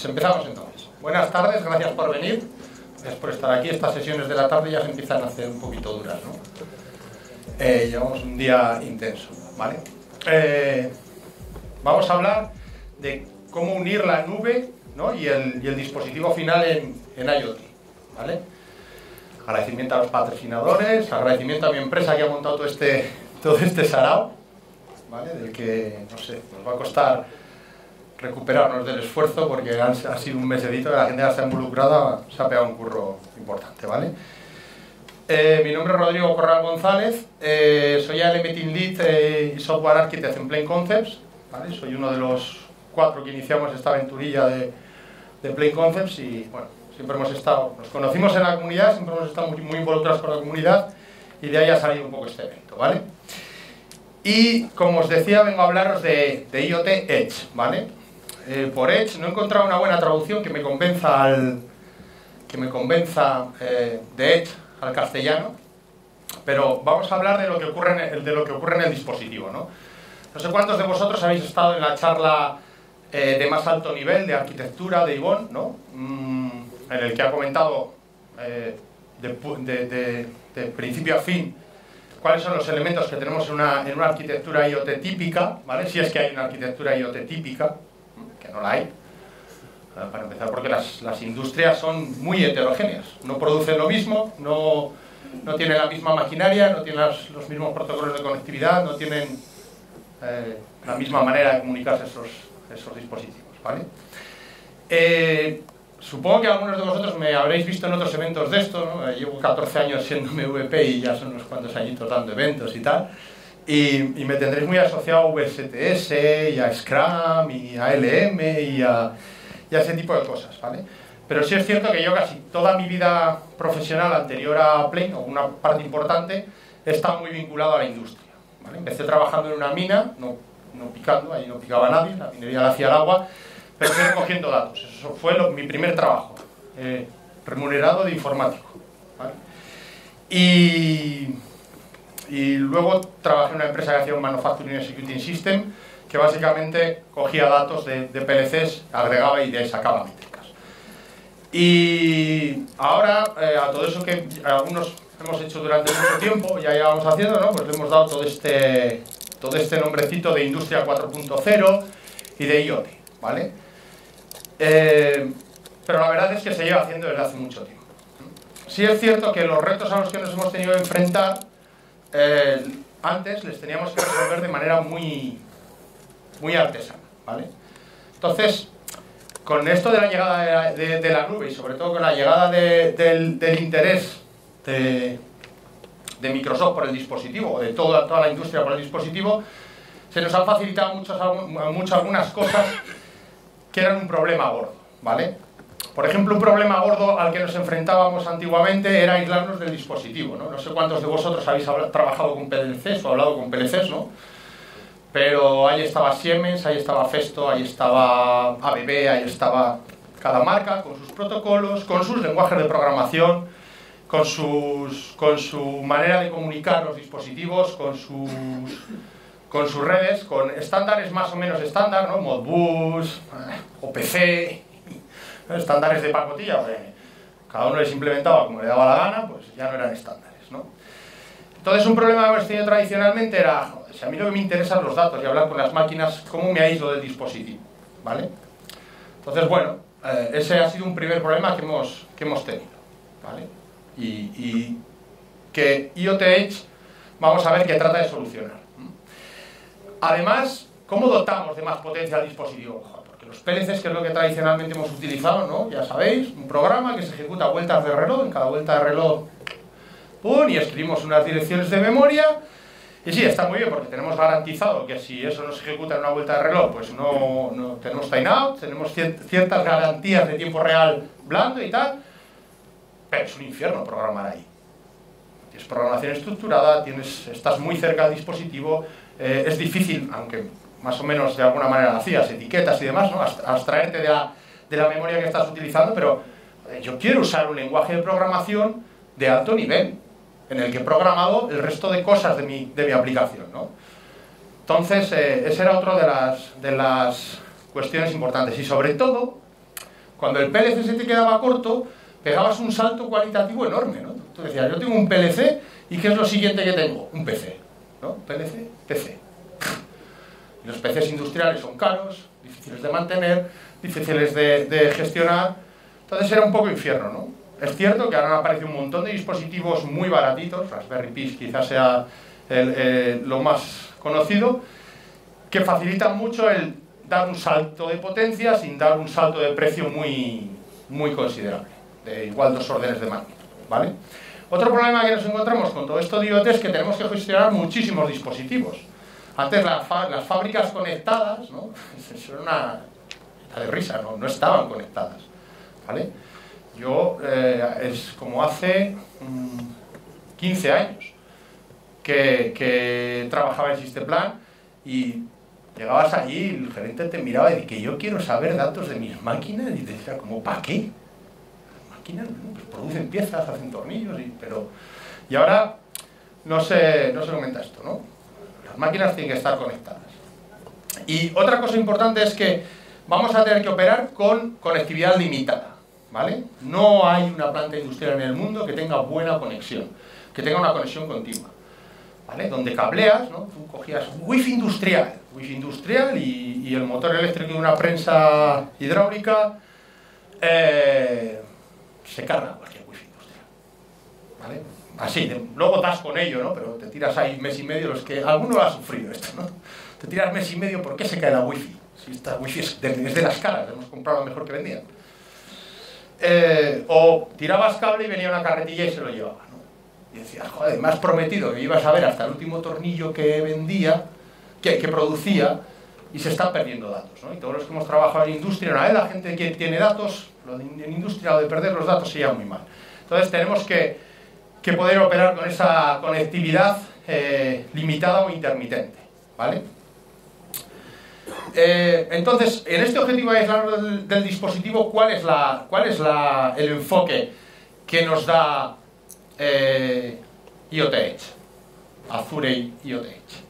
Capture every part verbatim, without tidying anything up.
empezamos entonces. Buenas tardes, gracias por venir. Gracias por estar aquí. Estas sesiones de la tarde ya se empiezan a hacer un poquito duras, ¿no? Eh, llevamos un día intenso, ¿vale? Eh, vamos a hablar de cómo unir la nube, ¿no? y, el, y el dispositivo final en, en IoT, ¿vale? Agradecimiento a los patrocinadores, agradecimiento a mi empresa que ha montado todo este, todo este sarao, ¿vale? Del que, no sé, nos va a costar recuperarnos del esfuerzo porque han, ha sido un mesedito que la gente ya está involucrada, se ha pegado un curro importante, ¿vale? Eh, mi nombre es Rodrigo Corral González, eh, soy A L M Team Lead eh, y Software Architect en Plain Concepts, ¿vale? Soy uno de los cuatro que iniciamos esta aventurilla de, de Plain Concepts y, bueno, siempre hemos estado, nos conocimos en la comunidad, siempre hemos estado muy, muy involucrados con la comunidad y de ahí ha salido un poco este evento, ¿vale? Y, como os decía, vengo a hablaros de, de IoT Edge, ¿vale? Eh, por Edge no he encontrado una buena traducción que me convenza al que me convenza eh, de Edge al castellano, pero vamos a hablar de lo que ocurre en el, de lo que ocurre en el dispositivo, ¿no? No sé cuántos de vosotros habéis estado en la charla eh, de más alto nivel de arquitectura de Ivonne, ¿no? Mm, en el que ha comentado eh, de, de, de, de principio a fin cuáles son los elementos que tenemos en una, en una arquitectura IoT típica, ¿vale? Si es que hay una arquitectura IoT típica, que no la hay, para empezar porque las, las industrias son muy heterogéneas, no producen lo mismo, no, no tienen la misma maquinaria, no tienen las, los mismos protocolos de conectividad, no tienen eh, la misma manera de comunicarse esos, esos dispositivos, ¿vale? Eh, supongo que algunos de vosotros me habréis visto en otros eventos de esto, ¿no? Llevo catorce años siendo M V P y ya son unos cuantos añitos dando eventos y tal. Y, y me tendréis muy asociado a V S T S, y a Scrum, y a L M, y a, y a ese tipo de cosas, ¿vale? Pero sí es cierto que yo casi toda mi vida profesional anterior a Plain, o una parte importante, he estado muy vinculado a la industria, ¿vale? Empecé trabajando en una mina, no, no picando, ahí no picaba nadie, la minería la hacía el agua, pero estoy recogiendo datos. Eso fue lo, mi primer trabajo, eh, remunerado de informático, ¿vale? Y... Y luego trabajé en una empresa que hacía un Manufacturing Executing System, que básicamente cogía datos de, de P L Cs, agregaba y de ahí sacaba métricas. Y ahora, eh, a todo eso que algunos hemos hecho durante mucho tiempo, ya llevamos haciendo, ¿no? Pues le hemos dado todo este, todo este nombrecito de Industria cuatro punto cero y de IoT, ¿vale? Eh, pero la verdad es que se lleva haciendo desde hace mucho tiempo. Sí es cierto que los retos a los que nos hemos tenido que enfrentar Eh, antes les teníamos que resolver de manera muy, muy artesana, ¿vale? Entonces, con esto de la llegada de la, de, de la nube y sobre todo con la llegada de, del, del interés de, de Microsoft por el dispositivo, o de toda, toda la industria por el dispositivo, se nos han facilitado muchas, muchas, algunas cosas que eran un problema gordo, ¿vale? Por ejemplo, un problema gordo al que nos enfrentábamos antiguamente era aislarnos del dispositivo, ¿no? No sé cuántos de vosotros habéis trabajado con P L Cs o hablado con P L Cs, ¿no? Pero ahí estaba Siemens, ahí estaba Festo, ahí estaba A B B, ahí estaba cada marca con sus protocolos, con sus lenguajes de programación, con, sus, con su manera de comunicar los dispositivos, con sus, con sus redes, con estándares más o menos estándar, ¿no? Modbus, O P C... estándares de pacotilla, pues, cada uno les implementaba como le daba la gana, pues ya no eran estándares, ¿no? Entonces un problema que hemos tenido tradicionalmente era, joder, si a mí lo que me interesan los datos y hablar con las máquinas, ¿cómo me aíslo del dispositivo? ¿Vale? Entonces, bueno, eh, ese ha sido un primer problema que hemos, que hemos tenido, ¿vale? Y, y que IoT Edge vamos a ver qué trata de solucionar. Además, ¿cómo dotamos de más potencia al dispositivo? Los P L Cs, que es lo que tradicionalmente hemos utilizado, ¿no? Ya sabéis, un programa que se ejecuta a vueltas de reloj, en cada vuelta de reloj, ¡pum!, y escribimos unas direcciones de memoria, y sí, está muy bien, porque tenemos garantizado que si eso no se ejecuta en una vuelta de reloj, pues no, no tenemos timeout, tenemos ciertas garantías de tiempo real blando y tal, pero es un infierno programar ahí. Tienes programación estructurada, tienes, estás muy cerca del dispositivo, eh, es difícil, aunque más o menos de alguna manera hacías, etiquetas y demás, ¿no? Abstraerte de la, de la memoria que estás utilizando, pero eh, yo quiero usar un lenguaje de programación de alto nivel, en el que he programado el resto de cosas de mi, de mi aplicación, ¿no? Entonces, eh, esa era otra de las, de las cuestiones importantes. Y sobre todo, cuando el P L C se te quedaba corto, pegabas un salto cualitativo enorme, ¿no? Tú decías, yo tengo un P L C, ¿y qué es lo siguiente que tengo? Un P C, ¿no? P L C, P C. Y los P Cs industriales son caros, difíciles de mantener, difíciles de, de gestionar, entonces era un poco infierno, ¿no? Es cierto que ahora han aparecido un montón de dispositivos muy baratitos, Raspberry Pi quizás sea el, eh, lo más conocido, que facilitan mucho el dar un salto de potencia sin dar un salto de precio muy, muy considerable, de igual dos órdenes de magnitud, ¿vale? Otro problema que nos encontramos con todo esto de IoT es que tenemos que gestionar muchísimos dispositivos. Antes la fa las fábricas conectadas, ¿no? Eso era una, una de risa, ¿no? No estaban conectadas, ¿vale? Yo, eh, es como hace mmm, quince años que, que trabajaba en Sisteplan y llegabas allí y el gerente te miraba y decía que yo quiero saber datos de mis máquinas y te decía, como, ¿para qué? Las máquinas, ¿no? Pues producen piezas, hacen tornillos, y, pero... Y ahora no se, no se comenta esto, ¿no? Las máquinas tienen que estar conectadas. Y otra cosa importante es que vamos a tener que operar con conectividad limitada, ¿vale? No hay una planta industrial en el mundo que tenga buena conexión, que tenga una conexión continua, ¿vale? Donde cableas, ¿no? Tú cogías wifi industrial, wifi industrial y, y el motor eléctrico de una prensa hidráulica eh, se carga cualquier wifi industrial, ¿vale? Así, de, luego das con ello, ¿no? Pero te tiras ahí mes y medio, los que alguno lo ha sufrido esto, ¿no? Te tiras mes y medio, ¿por qué se cae la wifi? Si esta wifi es de, es de las caras, hemos comprado lo mejor que vendían. Eh, o tirabas cable y venía una carretilla y se lo llevaba, ¿no? Y decías, joder, me has prometido que ibas a ver hasta el último tornillo que vendía, que, que producía, y se están perdiendo datos, ¿no? Y todos los que hemos trabajado en industria, una vez la gente que tiene datos, lo de, en industria lo de perder los datos se lleva muy mal. Entonces tenemos que, que poder operar con esa conectividad eh, limitada o intermitente, ¿vale? Eh, entonces, en este objetivo de aislado del, del dispositivo, ¿cuál es, la, cuál es la, el enfoque que nos da eh, IoT Edge? Azure IoT Edge.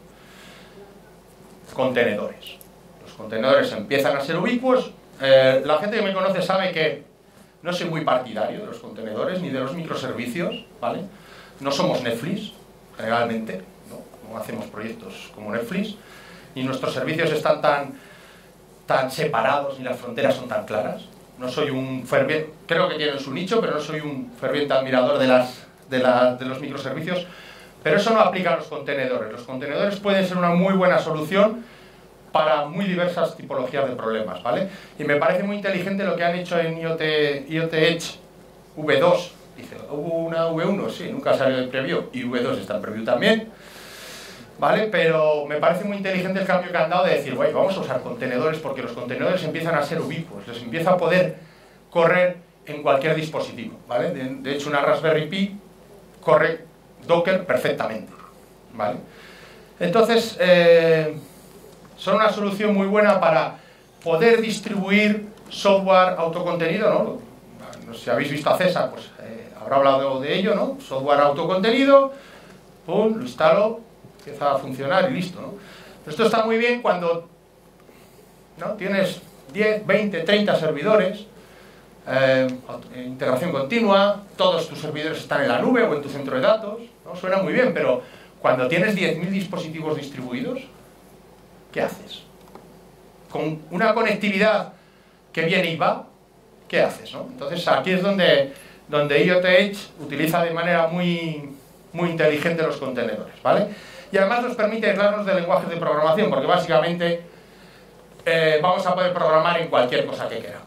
Contenedores. Los contenedores empiezan a ser ubicuos. Eh, la gente que me conoce sabe que no soy muy partidario de los contenedores ni de los microservicios, ¿vale? No somos Netflix, generalmente, ¿no? No hacemos proyectos como Netflix. Y nuestros servicios están tan, tan separados y las fronteras son tan claras. No soy un ferviente, creo que tienen su nicho, pero no soy un ferviente admirador de, las, de, la, de los microservicios. Pero eso no aplica a los contenedores. Los contenedores pueden ser una muy buena solución para muy diversas tipologías de problemas, ¿vale? Y me parece muy inteligente lo que han hecho en IoT, IoT Edge V dos. Dice, ¿hubo una V uno? Sí, nunca salió de preview. Y V dos está en preview también. ¿Vale? Pero me parece muy inteligente el cambio que han dado de decir, bueno, vamos a usar contenedores porque los contenedores empiezan a ser ubicuos, les empieza a poder correr en cualquier dispositivo, ¿vale? De, de hecho, una Raspberry Pi corre Docker perfectamente, ¿vale? Entonces, eh, son una solución muy buena para poder distribuir software autocontenido, ¿no? No sé si habéis visto a César, pues eh, habrá hablado de ello, ¿no? Software autocontenido, pum, lo instalo, empieza a funcionar y listo, ¿no? Esto está muy bien cuando, ¿no? Tienes diez, veinte, treinta servidores, eh, integración continua, todos tus servidores están en la nube o en tu centro de datos, ¿no? Suena muy bien, pero cuando tienes diez mil dispositivos distribuidos, ¿qué haces? Con una conectividad que viene y va, ¿qué haces, no? Entonces aquí es donde, donde IoT Edge utiliza de manera muy, muy inteligente los contenedores, ¿vale? Y además nos permite aislarnos de lenguajes de programación, porque básicamente eh, vamos a poder programar en cualquier cosa que queramos.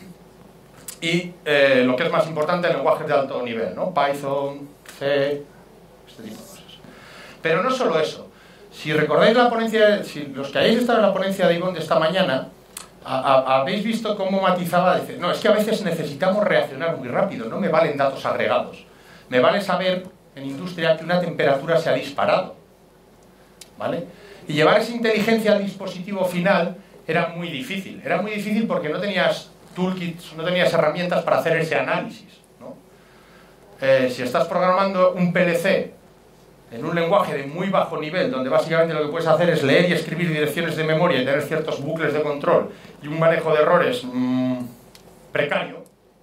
Y eh, lo que es más importante, lenguajes de alto nivel, ¿no? Python, C, este tipo de cosas. Pero no solo eso. Si recordáis la ponencia, si los que hayáis estado en la ponencia de Ivonne de esta mañana, a, a, habéis visto cómo matizaba, dice, no, es que a veces necesitamos reaccionar muy rápido, no me valen datos agregados. Me vale saber en industria que una temperatura se ha disparado, ¿vale? Y llevar esa inteligencia al dispositivo final era muy difícil. Era muy difícil porque no tenías toolkits, no tenías herramientas para hacer ese análisis, ¿no? Eh, si estás programando un P L C en un lenguaje de muy bajo nivel, donde básicamente lo que puedes hacer es leer y escribir direcciones de memoria y tener ciertos bucles de control y un manejo de errores mmm, precario,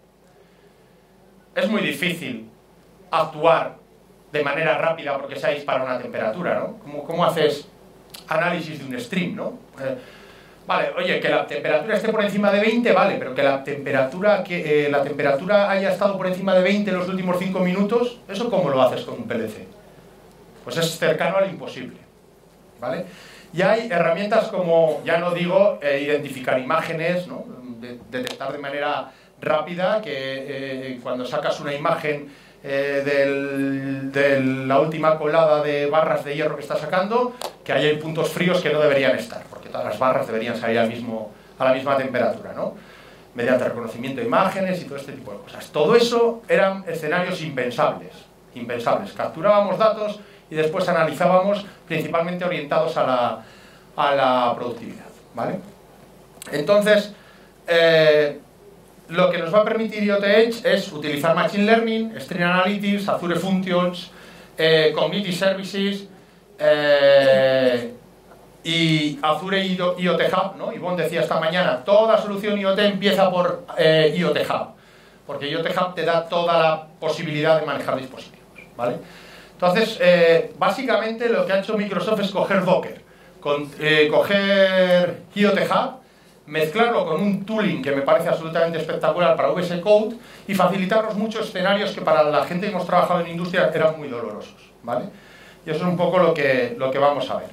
es muy difícil actuar de manera rápida porque se ha disparado una temperatura, ¿no? ¿Cómo, cómo haces análisis de un stream, ¿no? Eh, vale, oye, que la temperatura esté por encima de veinte, vale, pero que la temperatura, que, eh, la temperatura haya estado por encima de veinte en los últimos cinco minutos, ¿eso cómo lo haces con un P L C? Pues es cercano al imposible, ¿vale? Y hay herramientas como, ya no digo, eh, identificar imágenes, ¿no? De, detectar de manera rápida que eh, cuando sacas una imagen eh, del, de la última colada de barras de hierro que estás sacando, que ahí hay puntos fríos que no deberían estar, porque todas las barras deberían salir al mismo, a la misma temperatura, ¿no? Mediante reconocimiento de imágenes y todo este tipo de cosas. Todo eso eran escenarios impensables, impensables. Capturábamos datos y después analizábamos, principalmente orientados a la, a la productividad, ¿vale? Entonces, eh, lo que nos va a permitir I O T Edge es utilizar Machine Learning, Stream Analytics, Azure Functions, eh, Community Services eh, y Azure I O T Hub, ¿no? Ivonne decía esta mañana, toda solución I O T empieza por eh, I O T Hub, porque I O T Hub te da toda la posibilidad de manejar dispositivos, ¿vale? Entonces, eh, básicamente lo que ha hecho Microsoft es coger Docker, con, eh, coger I O T Hub, mezclarlo con un tooling que me parece absolutamente espectacular para V S Code y facilitarnos muchos escenarios que para la gente que hemos trabajado en industria eran muy dolorosos, ¿vale? Y eso es un poco lo que, lo que vamos a ver.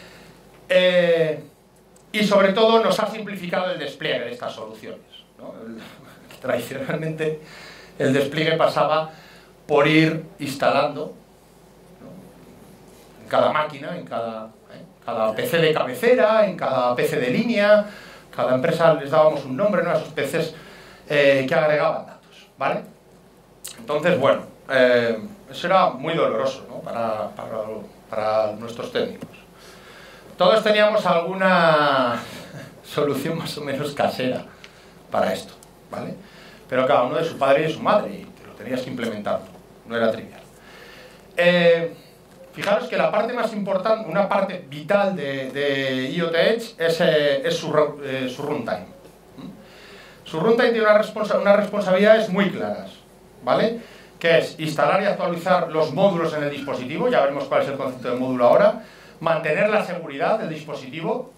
Eh, y sobre todo nos ha simplificado el despliegue de estas soluciones, ¿no? El, tradicionalmente el despliegue pasaba por ir instalando, ¿no? En cada máquina, en cada, ¿eh? cada P C de cabecera, en cada P C de línea. Cada empresa les dábamos un nombre, ¿no? A esos P Cs eh, que agregaban datos, ¿vale? Entonces, bueno, eh, eso era muy doloroso, ¿no? para, para, para nuestros técnicos. Todos teníamos alguna solución más o menos casera para esto, ¿vale? Pero cada uno de su padre y de su madre, y te lo tenías que implementar, no era trivial. Eh, Fijaros que la parte más importante, una parte vital de, de I O T Edge es, eh, es su, eh, su runtime. Su runtime tiene una responsa unas responsabilidades muy claras, ¿vale? Que es instalar y actualizar los módulos en el dispositivo, ya veremos cuál es el concepto de módulo ahora, mantener la seguridad del dispositivo,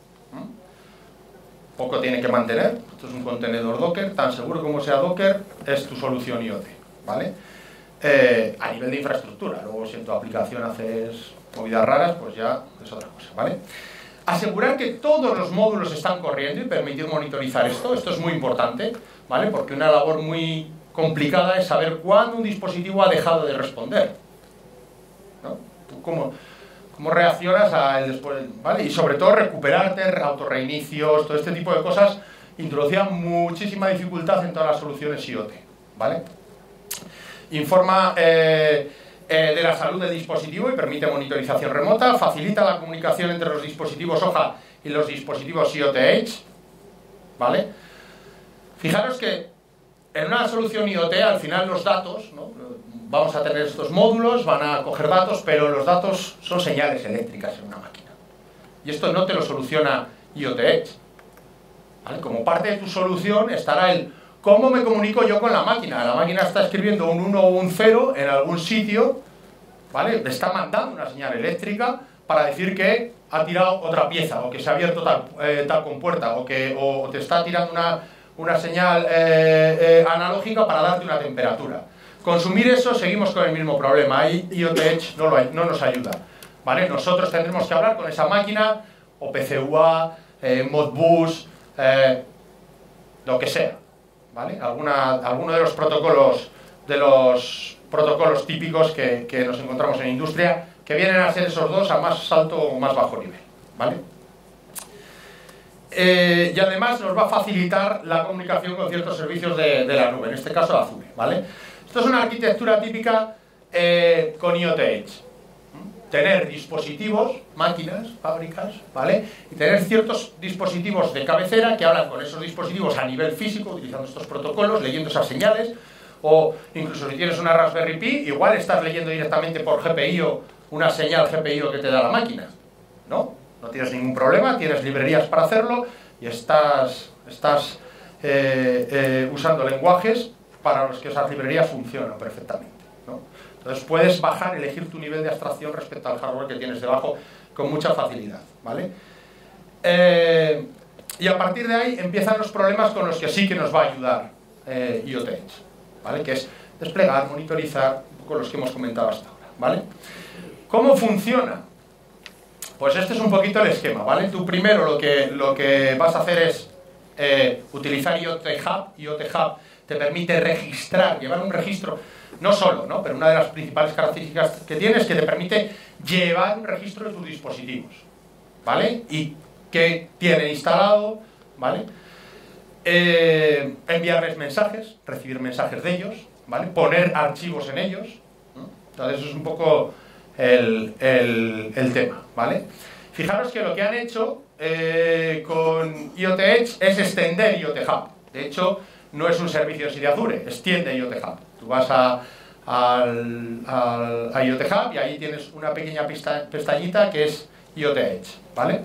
¿Mm? Poco tiene que mantener, esto es un contenedor Docker, tan seguro como sea Docker, es tu solución I O T, ¿vale? Eh, a nivel de infraestructura, luego si en tu aplicación haces movidas raras, pues ya es otra cosa, ¿vale? Asegurar que todos los módulos están corriendo y permitir monitorizar esto, esto es muy importante, ¿vale? Porque una labor muy complicada es saber cuándo un dispositivo ha dejado de responder, ¿no? ¿Tú cómo, cómo reaccionas a el después, ¿vale? Y sobre todo recuperarte, autorreinicios, todo este tipo de cosas introducían muchísima dificultad en todas las soluciones I O T, ¿vale? Informa eh, eh, de la salud del dispositivo y permite monitorización remota, facilita la comunicación entre los dispositivos hoja y los dispositivos I O T Edge, ¿vale? Fijaros que en una solución I O T al final los datos, ¿no? Vamos a tener estos módulos, van a coger datos, pero los datos son señales eléctricas en una máquina. Y esto no te lo soluciona I O T Edge, ¿vale? Como parte de tu solución estará el ¿cómo me comunico yo con la máquina? La máquina está escribiendo un uno o un cero en algún sitio, ¿vale? Le está mandando una señal eléctrica para decir que ha tirado otra pieza, o que se ha abierto tal, eh, tal compuerta, o que o te está tirando una, una señal eh, eh, analógica para darte una temperatura. Consumir eso, seguimos con el mismo problema. Ahí I O T Edge no, lo hay, no nos ayuda, ¿vale? Nosotros tendremos que hablar con esa máquina, o P C U A, eh, Modbus, eh, lo que sea, ¿vale? Alguna, alguno de los protocolos de los protocolos típicos que, que nos encontramos en industria, que vienen a ser esos dos a más alto o más bajo nivel, ¿vale? Eh, y además nos va a facilitar la comunicación con ciertos servicios de, de la nube, en este caso Azure, ¿vale? Esto es una arquitectura típica eh, con I O T Edge. Tener dispositivos, máquinas, fábricas, ¿vale? Y tener ciertos dispositivos de cabecera que hablan con esos dispositivos a nivel físico, utilizando estos protocolos, leyendo esas señales, o incluso si tienes una Raspberry Pi, igual estás leyendo directamente por G P I O una señal G P I O que te da la máquina, ¿no? No tienes ningún problema, tienes librerías para hacerlo y estás, estás eh, eh, usando lenguajes para los que esas librerías funcionan perfectamente, ¿no? Entonces puedes bajar, elegir tu nivel de abstracción respecto al hardware que tienes debajo con mucha facilidad, ¿vale? Eh, y a partir de ahí empiezan los problemas con los que sí que nos va a ayudar eh, I O T Edge, ¿vale? Que es desplegar, monitorizar, un poco los que hemos comentado hasta ahora, ¿vale? ¿Cómo funciona? Pues este es un poquito el esquema, ¿vale? Tú primero lo que, lo que vas a hacer es eh, utilizar I O T Hub. I O T Hub te permite registrar, llevar un registro, no solo, ¿no? Pero una de las principales características que tiene es que te permite llevar un registro de tus dispositivos, ¿vale? Y que tienen instalado, ¿vale? Eh, enviarles mensajes, recibir mensajes de ellos, ¿vale? Poner archivos en ellos, ¿no? Entonces eso es un poco el, el, el tema, ¿vale? Fijaros que lo que han hecho eh, con I O T Edge es extender I O T Hub. De hecho, no es un servicio así de Azure, extiende I O T Hub. Tú vas a, al, al, a I O T Hub y ahí tienes una pequeña pesta, pestañita que es I O T Edge, ¿vale?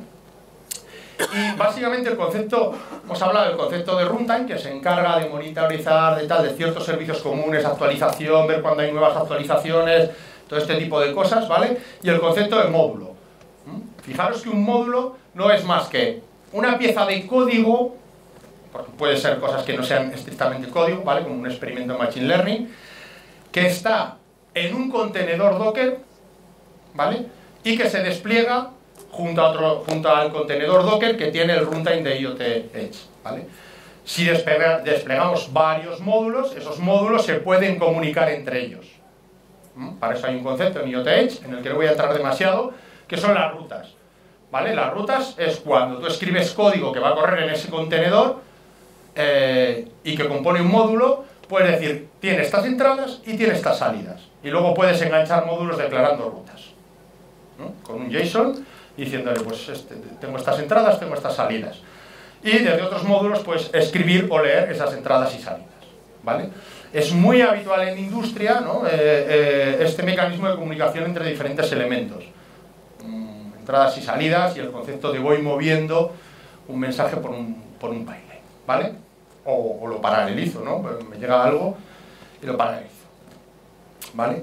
Y básicamente el concepto, hemos hablado del concepto de runtime, que se encarga de monitorizar de tal, de ciertos servicios comunes, actualización, ver cuando hay nuevas actualizaciones, todo este tipo de cosas, ¿vale? Y el concepto de módulo. ¿Mm? Fijaros que un módulo no es más que una pieza de código, porque puede ser cosas que no sean estrictamente código, ¿vale? Como un experimento en Machine Learning, que está en un contenedor Docker, ¿vale? Y que se despliega junto, a otro, junto al contenedor Docker que tiene el runtime de I O T Edge, ¿vale? Si desplega, desplegamos varios módulos, esos módulos se pueden comunicar entre ellos. ¿Mm? Para eso hay un concepto en I O T Edge, en el que no voy a entrar demasiado, que son las rutas, ¿vale? Las rutas es cuando tú escribes código que va a correr en ese contenedor eh, y que compone un módulo, puedes decir, tiene estas entradas y tiene estas salidas. Y luego puedes enganchar módulos declarando rutas, ¿no? Con un JSON, diciéndole, pues este, tengo estas entradas, tengo estas salidas. Y desde otros módulos, pues escribir o leer esas entradas y salidas, ¿vale? Es muy habitual en industria, ¿no? eh, eh, este mecanismo de comunicación entre diferentes elementos. Mm, entradas y salidas y el concepto de voy moviendo un mensaje por un, por un pipeline, ¿vale? O, o lo paralelizo, ¿no? Me llega algo y lo paralelizo, ¿vale?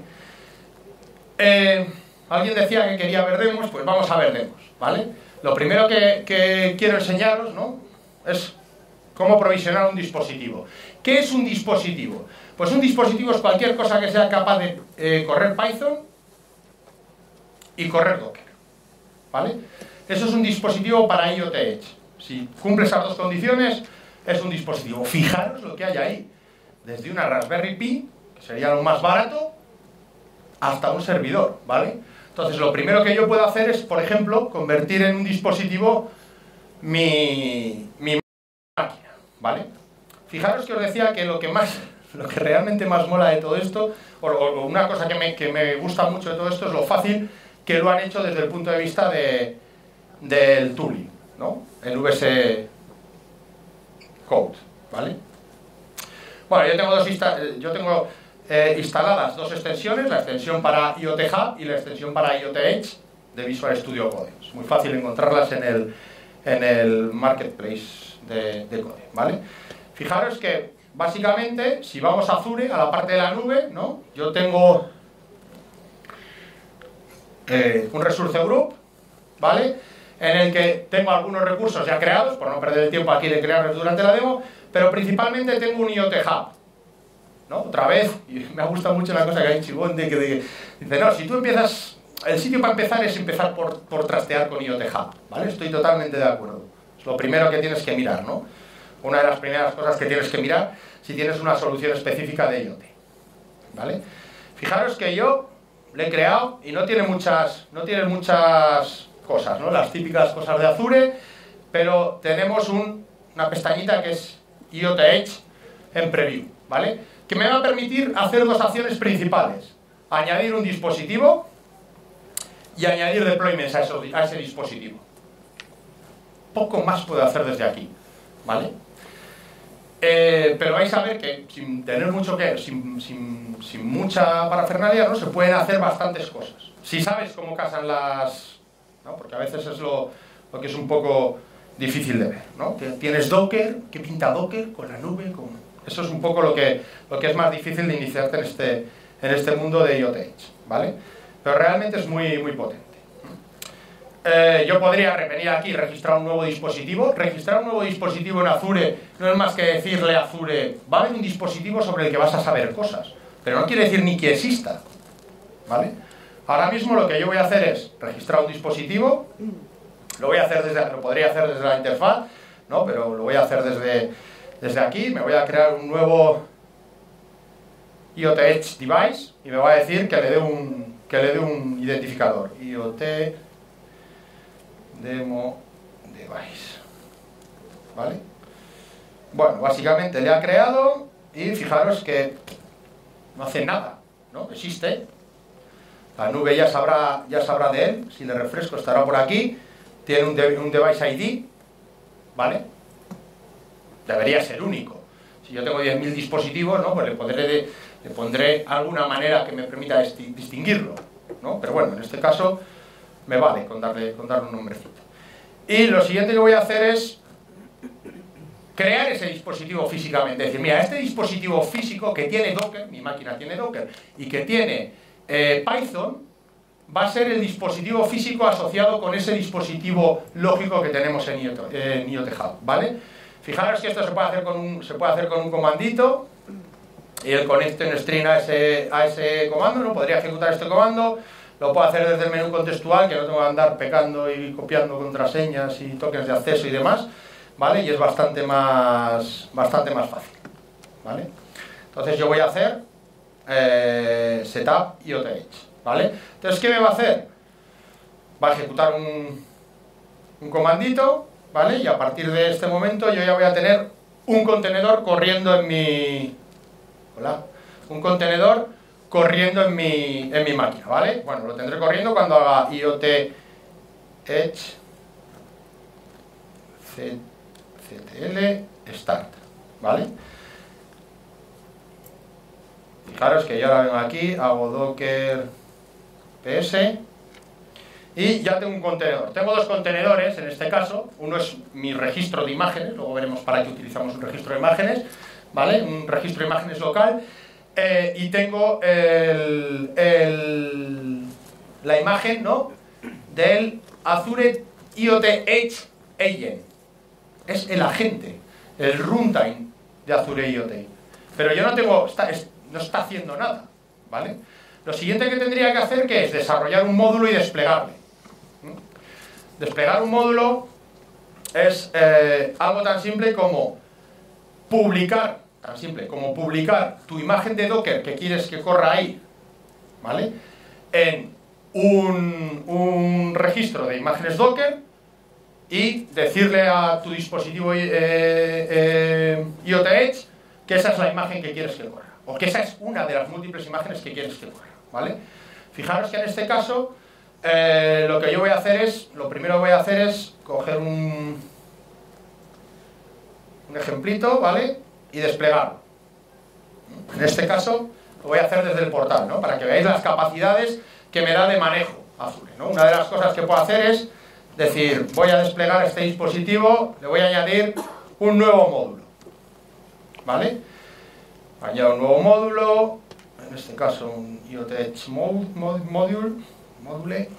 Eh, Alguien decía que quería ver demos, pues vamos a ver demos, ¿vale? Lo primero que, que quiero enseñaros, ¿no? Es cómo provisionar un dispositivo. ¿Qué es un dispositivo? Pues un dispositivo es cualquier cosa que sea capaz de eh, correr Python y correr Docker, ¿vale? Eso es un dispositivo para I O T Edge. Si cumple esas dos condiciones, es un dispositivo. Fijaros lo que hay ahí. Desde una Raspberry Pi, que sería lo más barato, hasta un servidor, ¿vale? Entonces, lo primero que yo puedo hacer es, por ejemplo, convertir en un dispositivo mi, mi máquina, ¿vale? Fijaros que os decía que lo que más, lo que realmente más mola de todo esto, o, o una cosa que me, que me gusta mucho de todo esto, es lo fácil que lo han hecho desde el punto de vista de, del tooling, ¿no? El V S Code, ¿vale? Bueno, yo tengo dos insta yo tengo Eh, instaladas dos extensiones, la extensión para I O T Hub y la extensión para I O T Edge de Visual Studio Code. Es muy fácil encontrarlas en el, en el marketplace de, de Code, ¿vale? Fijaros que básicamente, si vamos a Azure, a la parte de la nube, ¿no? Yo tengo eh, un resource group, ¿vale? En el que tengo algunos recursos ya creados, por no perder el tiempo aquí de crearlos durante la demo, pero principalmente tengo un I O T Hub, ¿no? Otra vez, y me ha gustado mucho la cosa que ha dicho Ivonne, que de, dice, no, si tú empiezas, el sitio para empezar es empezar por, por trastear con I O T Hub, ¿vale? Estoy totalmente de acuerdo. Es lo primero que tienes que mirar, ¿no? Una de las primeras cosas que tienes que mirar si tienes una solución específica de I O T, ¿vale? Fijaros que yo le he creado y no tiene muchas, no tiene muchas cosas, ¿no? Las típicas cosas de Azure, pero tenemos un, una pestañita que es I O T Edge en preview, ¿vale? Que me va a permitir hacer dos acciones principales: añadir un dispositivo y añadir deployments a, eso, a ese dispositivo. Poco más puedo hacer desde aquí, ¿vale? Eh, pero vais a ver que sin tener mucho que sin, sin, sin mucha parafernalia, ¿no? Se pueden hacer bastantes cosas. Si sabes cómo casan las, ¿no? Porque a veces es lo, lo que es un poco difícil de ver, ¿no? Tienes Docker, ¿qué pinta Docker con la nube? Con... Eso es un poco lo que, lo que es más difícil de iniciarte en este, en este mundo de I O T Edge, ¿vale? Pero realmente es muy, muy potente. Eh, yo podría venir aquí y registrar un nuevo dispositivo. Registrar un nuevo dispositivo en Azure no es más que decirle a Azure, va a haber un dispositivo sobre el que vas a saber cosas, pero no quiere decir ni que exista, ¿vale? Ahora mismo lo que yo voy a hacer es registrar un dispositivo. Lo voy a hacer desde, lo podría hacer desde la interfaz, ¿no? Pero lo voy a hacer desde, desde aquí. Me voy a crear un nuevo I O T Edge device y me va a decir que le dé un, que le dé un identificador. I O T Demo Device. ¿Vale? Bueno, básicamente le ha creado y fijaros que no hace nada, ¿no? Existe. La nube ya sabrá, ya sabrá de él. Si le refresco estará por aquí. Tiene un, de, un device I D, ¿vale? Debería ser único. Si yo tengo diez mil dispositivos, ¿no? Pues le pondré, de, le pondré alguna manera que me permita distinguirlo, ¿no? Pero bueno, en este caso me vale con darle, con darle un nombrecito. Y lo siguiente que voy a hacer es crear ese dispositivo físicamente. Es decir, mira, este dispositivo físico que tiene Docker, mi máquina tiene Docker, y que tiene eh, Python, va a ser el dispositivo físico asociado con ese dispositivo lógico que tenemos en I O T, eh, en I O T Hub, ¿vale? Fijaros que esto se puede hacer con un, se puede hacer con un comandito, y el connect un string a ese, a ese comando, ¿no? Podría ejecutar este comando, lo puedo hacer desde el menú contextual, que no tengo que andar pecando y copiando contraseñas y tokens de acceso y demás, ¿vale? Y es bastante más, bastante más fácil, ¿vale? Entonces yo voy a hacer eh, setup I O T Edge, ¿vale? Entonces, ¿qué me va a hacer? Va a ejecutar un, un comandito, ¿vale? Y a partir de este momento yo ya voy a tener un contenedor corriendo en mi... Hola. Un contenedor corriendo en mi, en mi máquina, ¿vale? Bueno, lo tendré corriendo cuando haga I O T Edge ctl start, ¿vale? Fijaros que yo ahora vengo aquí, hago docker ps y ya tengo un contenedor. Tengo dos contenedores en este caso. Uno es mi registro de imágenes, luego veremos para qué utilizamos un registro de imágenes, ¿vale? Un registro de imágenes local. Eh, y tengo el, el, la imagen, ¿no? Del Azure I O T Edge Agent. Es el agente, el runtime de Azure I O T. Pero yo no tengo, está, es, no está haciendo nada, ¿vale? Lo siguiente que tendría que hacer que es desarrollar un módulo y desplegarle. Desplegar un módulo es eh, algo tan simple como publicar, tan simple como publicar tu imagen de Docker que quieres que corra ahí, ¿vale? En un, un registro de imágenes Docker y decirle a tu dispositivo eh, eh, I O T Edge que esa es la imagen que quieres que corra, o que esa es una de las múltiples imágenes que quieres que corra, ¿vale? Fijaros que en este caso eh, lo que yo voy a hacer es, lo primero que voy a hacer es coger un, un ejemplito, ¿vale? Y desplegarlo. En este caso lo voy a hacer desde el portal, ¿no? Para que veáis las capacidades que me da de manejo Azure, ¿no? Una de las cosas que puedo hacer es decir, voy a desplegar este dispositivo, le voy a añadir un nuevo módulo, ¿vale? Añado un nuevo módulo, en este caso un I O T Edge mod, mod, module, module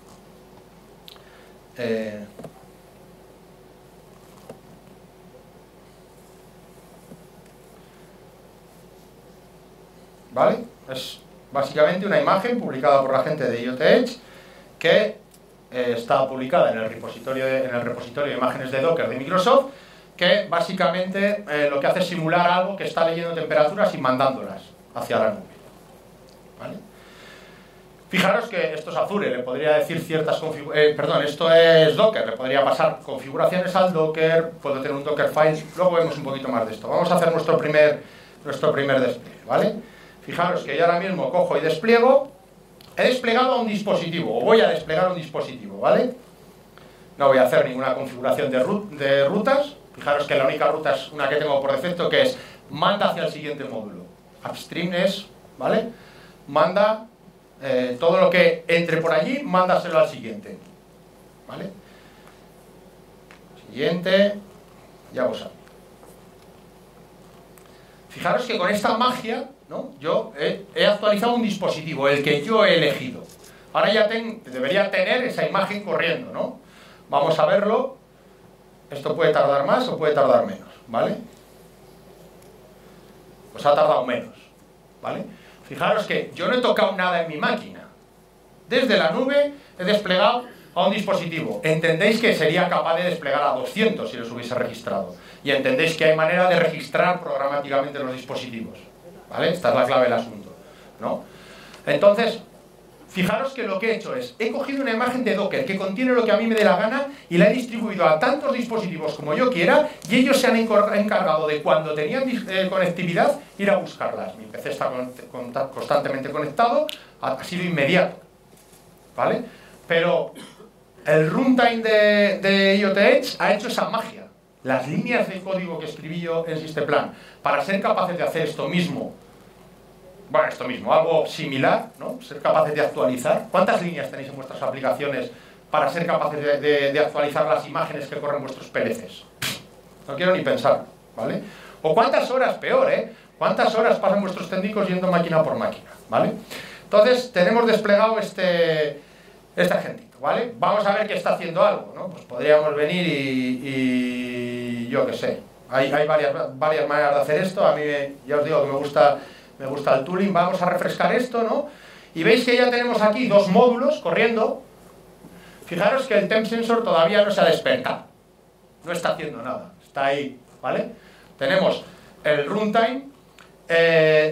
eh, ¿vale? Es básicamente una imagen publicada por la gente de I O T Edge que eh, está publicada en el repositorio de, en el repositorio de imágenes de Docker de Microsoft, que básicamente eh, lo que hace es simular algo que está leyendo temperaturas y mandándolas hacia la nube, ¿vale? Fijaros que esto es Azure, le podría decir ciertas configuraciones, eh, perdón, esto es Docker, le podría pasar configuraciones al Docker, puedo tener un Dockerfile, luego vemos un poquito más de esto. Vamos a hacer nuestro primer, nuestro primer despliegue, ¿vale? Fijaros que yo ahora mismo cojo y despliego, he desplegado a un dispositivo, o voy a desplegar un dispositivo, ¿vale? No voy a hacer ninguna configuración de, rut de rutas. Fijaros que la única ruta es una que tengo por defecto, que es manda hacia el siguiente módulo. Upstream es, ¿vale? Manda eh, todo lo que entre por allí, mándaselo al siguiente, ¿vale? Siguiente. Ya vos sabéis. Fijaros que con esta magia, ¿no? Yo he, he actualizado un dispositivo, el que yo he elegido. Ahora ya ten, debería tener esa imagen corriendo, ¿no? Vamos a verlo. Esto puede tardar más o puede tardar menos, ¿vale? Pues ha tardado menos, ¿vale? Fijaros que yo no he tocado nada en mi máquina. Desde la nube he desplegado a un dispositivo. Entendéis que sería capaz de desplegar a doscientos si los hubiese registrado. Y entendéis que hay manera de registrar programáticamente los dispositivos, ¿vale? Esta es la clave del asunto, ¿no? Entonces, fijaros que lo que he hecho es, he cogido una imagen de Docker que contiene lo que a mí me dé la gana y la he distribuido a tantos dispositivos como yo quiera y ellos se han encargado de, cuando tenían eh, conectividad, ir a buscarlas. Mi P C está con, con, constantemente conectado, ha, ha sido inmediato, ¿vale? Pero el runtime de, de I O T Edge ha hecho esa magia. Las líneas de código que escribí yo en Systemplan para ser capaces de hacer esto mismo, bueno, esto mismo, algo similar, ¿no? Ser capaces de actualizar. ¿Cuántas líneas tenéis en vuestras aplicaciones para ser capaces de, de, de actualizar las imágenes que corren vuestros P L Cs? No quiero ni pensar, ¿vale? O cuántas horas, peor, ¿eh? ¿Cuántas horas pasan vuestros técnicos yendo máquina por máquina, ¿vale? Entonces, tenemos desplegado este, este agentito, ¿vale? Vamos a ver que está haciendo algo, ¿no? Pues podríamos venir y, y yo qué sé. Hay, hay varias, varias maneras de hacer esto. A mí, ya os digo que me gusta... Me gusta el tooling. Vamos a refrescar esto, ¿no? Y veis que ya tenemos aquí dos módulos corriendo. Fijaros que el temp sensor todavía no se ha despertado. No está haciendo nada. Está ahí, ¿vale? Tenemos el runtime eh,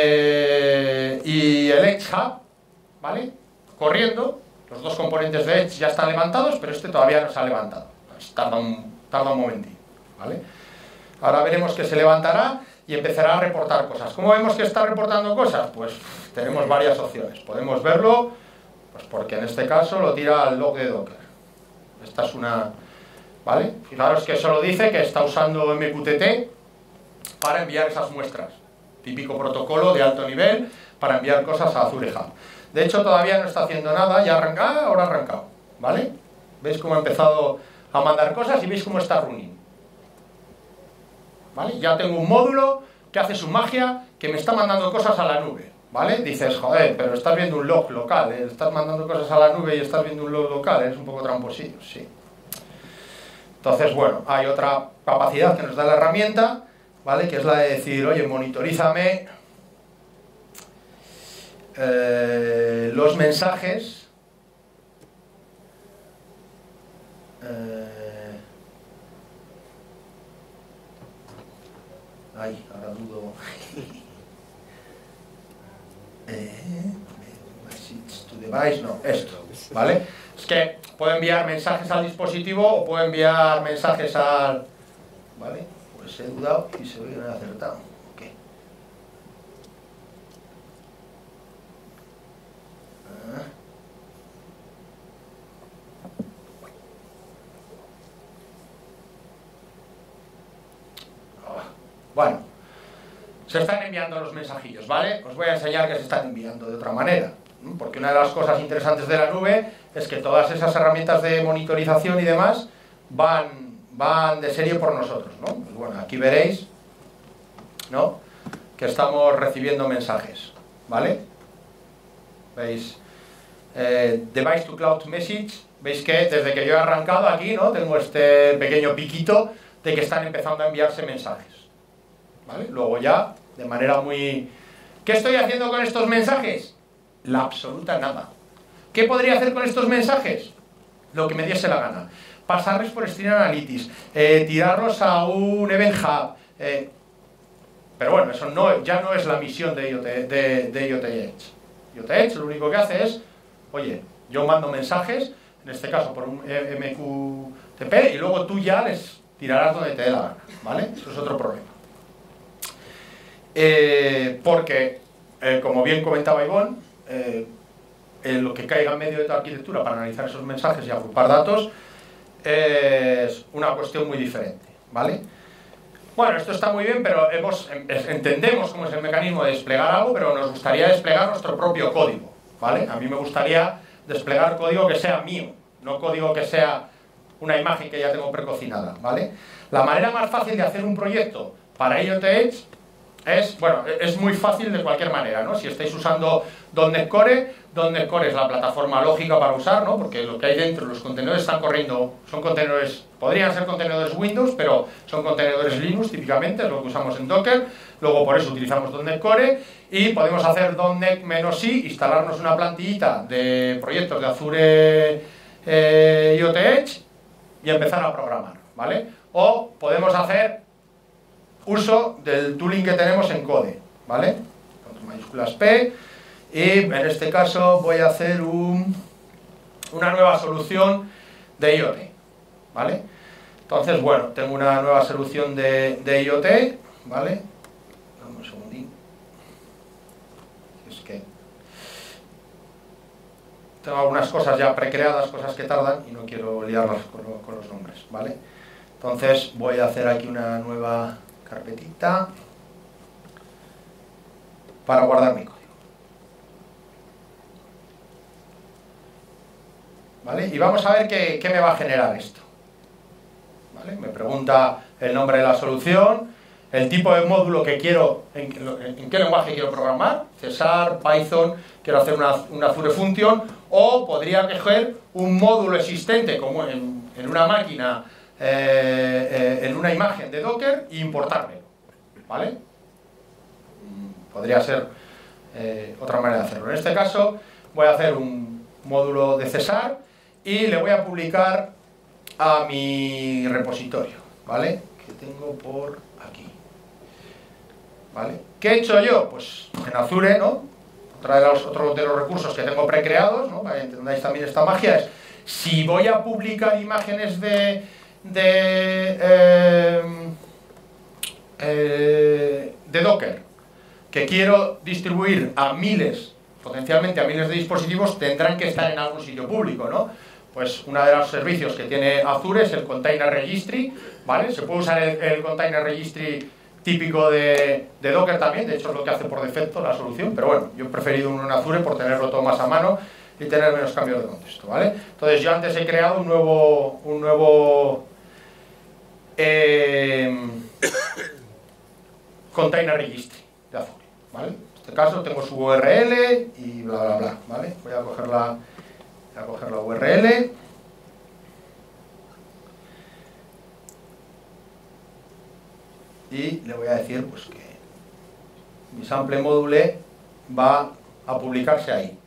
eh, y el Edge Hub, ¿vale? Corriendo. Los dos componentes de Edge ya están levantados, pero este todavía no se ha levantado. Pues tarda un, tarda un momentín, ¿vale? Ahora veremos que se levantará y empezará a reportar cosas. ¿Cómo vemos que está reportando cosas? Pues tenemos varias opciones. Podemos verlo, pues porque en este caso lo tira al log de Docker. Esta es una... ¿Vale? Fijaros que solo dice que está usando M Q T T para enviar esas muestras. Típico protocolo de alto nivel para enviar cosas a Azure Hub. De hecho, todavía no está haciendo nada. Ya arranca, ahora ha arrancado. ¿Vale? ¿Veis cómo ha empezado a mandar cosas y veis cómo está running? ¿Vale? Ya tengo un módulo que hace su magia, que me está mandando cosas a la nube, ¿vale? Dices, joder, pero estás viendo un log local, ¿eh? Estás mandando cosas a la nube y estás viendo un log local, eres un poco tramposillo, sí. Entonces, bueno, hay otra capacidad que nos da la herramienta, ¿vale? Que es la de decir, oye, monitorízame eh, los mensajes eh, Ay, ahora dudo. eh, message to device, no, esto, ¿vale? Es que puedo enviar mensajes al dispositivo o puedo enviar mensajes al... ¿Vale? Pues he dudado y se ve que no he acertado. Okay. Ah. Bueno, se están enviando los mensajillos, ¿vale? Os voy a enseñar que se están enviando de otra manera, ¿no? Porque una de las cosas interesantes de la nube es que todas esas herramientas de monitorización y demás van, van de serie por nosotros, ¿no? Pues bueno, aquí veréis, ¿no? Que estamos recibiendo mensajes, ¿vale? ¿Veis? Eh, device to cloud message. Veis que desde que yo he arrancado aquí, ¿no? Tengo este pequeño piquito de que están empezando a enviarse mensajes. ¿Vale? Luego ya, de manera muy... ¿Qué estoy haciendo con estos mensajes? La absoluta nada. ¿Qué podría hacer con estos mensajes? Lo que me diese la gana. Pasarles por Stream Analytics, eh, tirarlos a un Event Hub. Eh, pero bueno, eso no, ya no es la misión de I O T, de, de I O T Edge. I O T Edge lo único que hace es, oye, yo mando mensajes, en este caso por un M Q T P, y luego tú ya les tirarás donde te dé la gana, ¿vale? Eso es otro problema. Eh, porque, eh, como bien comentaba Ivonne, eh, eh, lo que caiga en medio de tu arquitectura para analizar esos mensajes y agrupar datos eh, es una cuestión muy diferente, ¿vale? Bueno, esto está muy bien, pero hemos, entendemos cómo es el mecanismo de desplegar algo, pero nos gustaría desplegar nuestro propio código, ¿vale? A mí me gustaría desplegar código que sea mío, no código que sea una imagen que ya tengo precocinada, ¿vale? La manera más fácil de hacer un proyecto para I O T Edge es, bueno, es muy fácil de cualquier manera, ¿no? Si estáis usando .punto net Core, .punto net Core es la plataforma lógica para usar, ¿no? Porque lo que hay dentro, los contenedores están corriendo, son contenedores, podrían ser contenedores Windows, pero son contenedores Linux típicamente, es lo que usamos en Docker. Luego por eso utilizamos .punto net Core y podemos hacer .punto net-i, instalarnos una plantillita de proyectos de Azure eh, I O T Edge y empezar a programar, ¿vale? O podemos hacer uso del tooling que tenemos en Code, ¿vale? Con mayúsculas P, y en este caso voy a hacer un, una nueva solución de I O T, ¿vale? Entonces, bueno, tengo una nueva solución de, de I O T, ¿vale? Dame un segundín. Es que tengo algunas cosas ya precreadas, cosas que tardan y no quiero liarlas con, lo, con los nombres, ¿vale? Entonces voy a hacer aquí una nueva carpetita para guardar mi código, ¿vale? Y vamos a ver qué, qué me va a generar esto, ¿vale? Me pregunta el nombre de la solución, el tipo de módulo que quiero, en, en qué lenguaje quiero programar, César, Python, quiero hacer una, una Azure Function, o podría coger un módulo existente como en, en una máquina, Eh, eh, en una imagen de Docker e importarme, ¿vale? Podría ser eh, otra manera de hacerlo. En este caso voy a hacer un módulo de César y le voy a publicar a mi repositorio, ¿vale? Que tengo por aquí, ¿vale? ¿Qué he hecho yo? Pues en Azure, ¿no? Otra de los, otro de los recursos que tengo precreados, ¿no? Para que entendáis también esta magia es, si voy a publicar imágenes de De, eh, eh, de Docker que quiero distribuir a miles, potencialmente a miles de dispositivos, tendrán que estar en algún sitio público, ¿no? Pues uno de los servicios que tiene Azure es el Container Registry, ¿vale? Se puede usar el, el Container Registry típico de, de Docker también, de hecho es lo que hace por defecto la solución, pero bueno, yo he preferido uno en Azure por tenerlo todo más a mano y tener menos cambios de contexto, ¿vale? Entonces yo antes he creado un nuevo, un nuevo Eh, Container Registry de Azure, ¿vale? En este caso tengo su U R L y bla bla bla, ¿vale? Voy a coger la, voy a coger la U R L y le voy a decir pues que mi sample module va a publicarse ahí,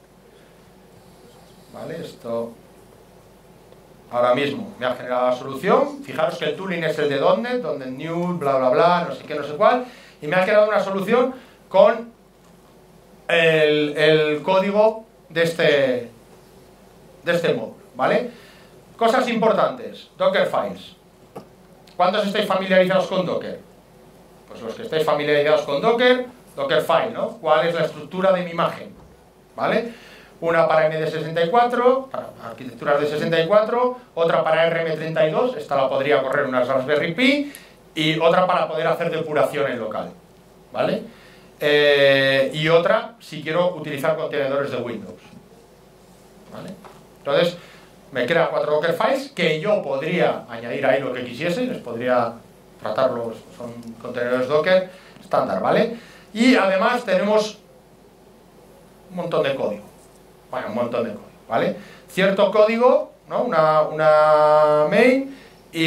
¿vale? Esto ahora mismo me ha generado la solución. Fijaros que el tooling es el de .punto net, .punto net New, bla bla bla, no sé qué, no sé cuál, y me ha creado una solución con el, el código de este, de este módulo, ¿vale? Cosas importantes, Dockerfiles. ¿Cuántos estáis familiarizados con Docker? Pues los que estáis familiarizados con Docker, Dockerfile, ¿no? ¿Cuál es la estructura de mi imagen? ¿Vale? Una para M D sesenta y cuatro, para arquitecturas de sesenta y cuatro, otra para R M treinta y dos, esta la podría correr una Raspberry Pi, y otra para poder hacer depuración en local, ¿vale? Eh, y otra si quiero utilizar contenedores de Windows, ¿vale? Entonces me crea cuatro Dockerfiles que yo podría añadir ahí lo que quisiese, les podría tratarlos, son contenedores Docker estándar, ¿vale? Y además tenemos un montón de código, bueno, un montón de código, ¿vale? Cierto código, ¿no? Una, una main y,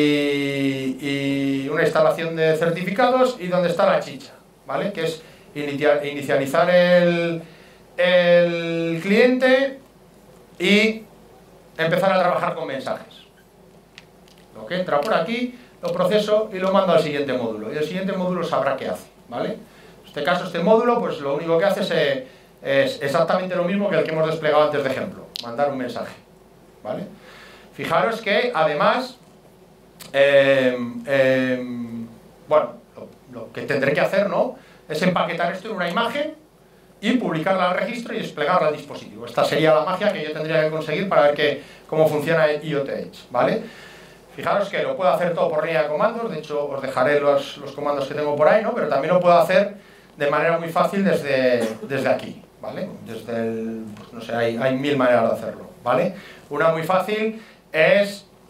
y una instalación de certificados y donde está la chicha, ¿vale? Que es inicia, inicializar el, el cliente y empezar a trabajar con mensajes. Lo que entra por aquí lo proceso y lo mando al siguiente módulo, y el siguiente módulo sabrá qué hace, ¿vale? En este caso, este módulo, pues lo único que hace es, eh, es exactamente lo mismo que el que hemos desplegado antes de ejemplo, mandar un mensaje, ¿vale? Fijaros que, además, eh, eh, bueno, lo, lo que tendré que hacer, ¿no?, es empaquetar esto en una imagen y publicarla al registro y desplegarla al dispositivo. Esta sería la magia que yo tendría que conseguir para ver que, cómo funciona el I O T Edge, ¿vale? Fijaros que lo puedo hacer todo por línea de comandos, de hecho os dejaré los, los comandos que tengo por ahí, ¿no? Pero también lo puedo hacer de manera muy fácil desde, desde aquí, ¿vale? Desde el, pues no sé, hay, hay mil maneras de hacerlo, ¿vale? Una muy fácil es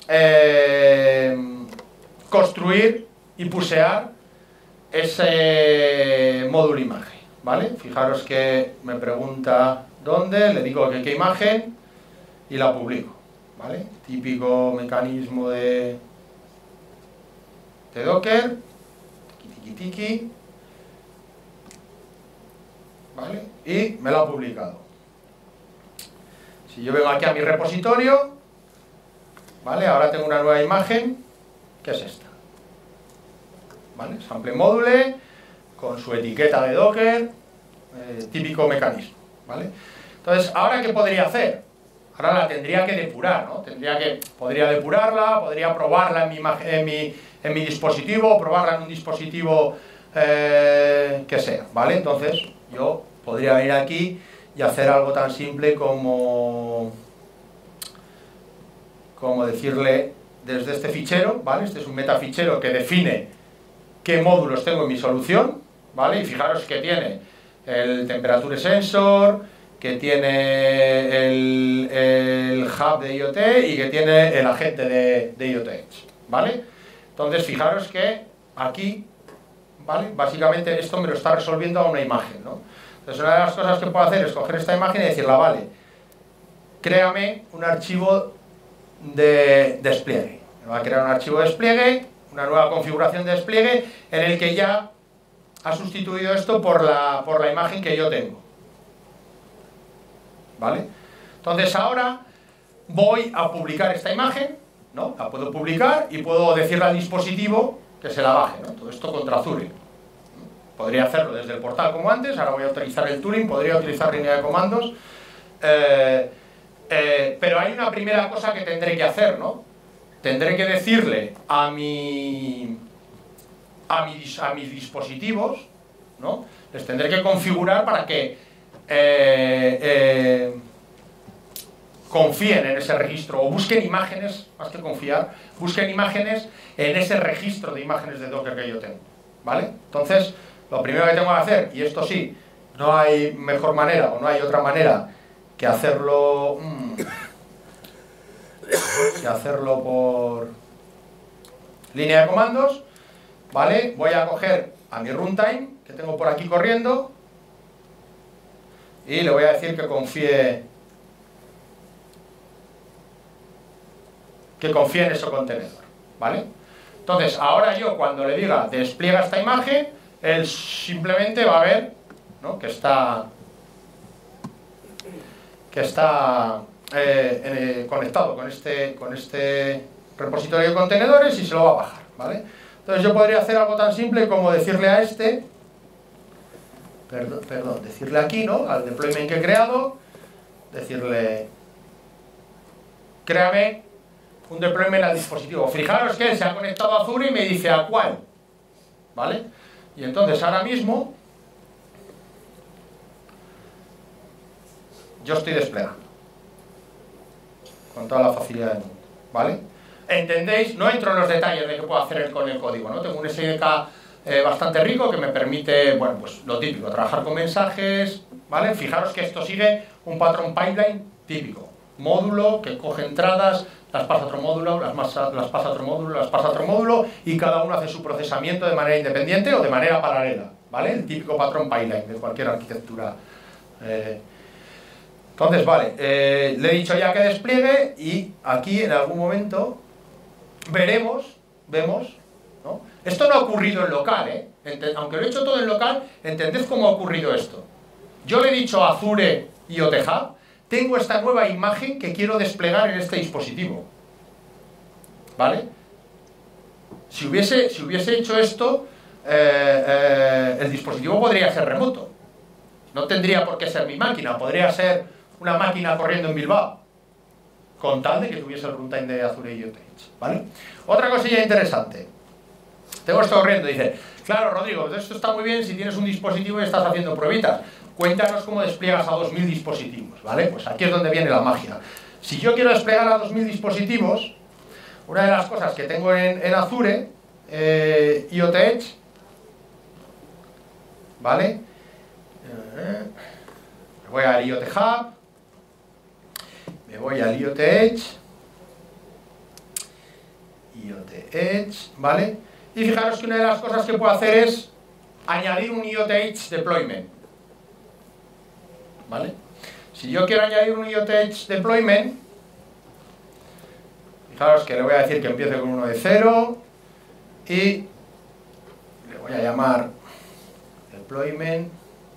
eh, construir y pusear ese módulo imagen, ¿vale? Fijaros que me pregunta dónde, le digo que qué imagen y la publico, ¿vale? Típico mecanismo de, de Docker, tiki tiki tiki, ¿vale? Y me lo ha publicado. Si yo vengo aquí a mi repositorio, ¿vale? Ahora tengo una nueva imagen, que es esta, ¿vale? Sample module, con su etiqueta de Docker, eh, típico mecanismo, ¿vale? Entonces, ¿ahora qué podría hacer? Ahora la tendría que depurar, ¿no? Tendría que, podría depurarla, podría probarla en mi, en mi, en mi dispositivo, probarla en un dispositivo eh, que sea, ¿vale? Entonces, yo podría ir aquí y hacer algo tan simple como, como decirle desde este fichero, ¿vale? Este es un metafichero que define qué módulos tengo en mi solución, ¿vale? Y fijaros que tiene el temperature sensor, que tiene el, el hub de IoT y que tiene el agente de, de IoT Edge, ¿vale? Entonces, fijaros que aquí, ¿vale? Básicamente esto me lo está resolviendo a una imagen, ¿no? Entonces, una de las cosas que puedo hacer es coger esta imagen y decirle, vale, créame un archivo de despliegue. Me va a crear un archivo de despliegue, una nueva configuración de despliegue, en el que ya ha sustituido esto por la, por la imagen que yo tengo, ¿vale? Entonces ahora voy a publicar esta imagen, ¿no? La puedo publicar y puedo decirle al dispositivo que se la baje, ¿no? Todo esto contra Azure. Podría hacerlo desde el portal como antes, ahora voy a utilizar el tooling, podría utilizar línea de comandos, eh, eh, pero hay una primera cosa que tendré que hacer, ¿no? Tendré que decirle a mi, a, mis, a mis dispositivos, ¿no? Les tendré que configurar para que eh, eh, confíen en ese registro o busquen imágenes, más que confiar, busquen imágenes en ese registro de imágenes de Docker que yo tengo, ¿vale? Entonces, lo primero que tengo que hacer, y esto sí, no hay mejor manera o no hay otra manera que hacerlo mmm, que hacerlo por línea de comandos, ¿vale? Voy a coger a mi runtime que tengo por aquí corriendo y le voy a decir que confíe que confíe en ese contenedor, ¿vale? Entonces, ahora yo cuando le diga despliega esta imagen, él simplemente va a ver, ¿no? que está que está eh, eh, conectado con este, con este repositorio de contenedores y se lo va a bajar, ¿vale? Entonces yo podría hacer algo tan simple como decirle a este, perdón, perdón, decirle aquí, ¿no? Al deployment que he creado, decirle, créame un deployment al dispositivo. Fijaros que él se ha conectado a Azure y me dice a cuál, ¿vale? Y entonces ahora mismo yo estoy desplegando con toda la facilidad del mundo, ¿vale? ¿Entendéis? No entro en los detalles de qué puedo hacer con el código, ¿no? Tengo un S D K eh, bastante rico que me permite, bueno, pues lo típico, trabajar con mensajes, ¿vale? Fijaros que esto sigue un patrón pipeline típico. Módulo que coge entradas, las pasa a otro módulo, las, masa, las pasa a otro módulo, las pasa a otro módulo y cada uno hace su procesamiento de manera independiente o de manera paralela, ¿vale? El típico patrón pipeline de cualquier arquitectura. Eh, entonces, vale, eh, le he dicho ya que despliegue y aquí en algún momento veremos, vemos, ¿no? Esto no ha ocurrido en local, ¿eh? Ent- aunque lo he hecho todo en local, entended cómo ha ocurrido esto. Yo le he dicho a Azure IoT Hub, tengo esta nueva imagen que quiero desplegar en este dispositivo, ¿vale? Si hubiese, si hubiese hecho esto, eh, eh, el dispositivo podría ser remoto. No tendría por qué ser mi máquina, podría ser una máquina corriendo en Bilbao, con tal de que tuviese el runtime de Azure IoT Edge, ¿vale? Otra cosilla interesante. Tengo esto corriendo, dice, claro, Rodrigo, esto está muy bien si tienes un dispositivo y estás haciendo pruebitas. Cuéntanos cómo despliegas a dos mil dispositivos, ¿vale? Pues aquí es donde viene la magia. Si yo quiero desplegar a dos mil dispositivos, una de las cosas que tengo en, en Azure, eh, IoT Edge, ¿vale? Eh, me voy al IoT Hub, me voy al IoT Edge I O T Edge, ¿vale? Y fijaros que una de las cosas que puedo hacer es añadir un I O T Edge deployment, ¿vale? Si yo quiero añadir un I O T Edge deployment, fijaros que le voy a decir que empiece con uno de cero y le voy a llamar deployment,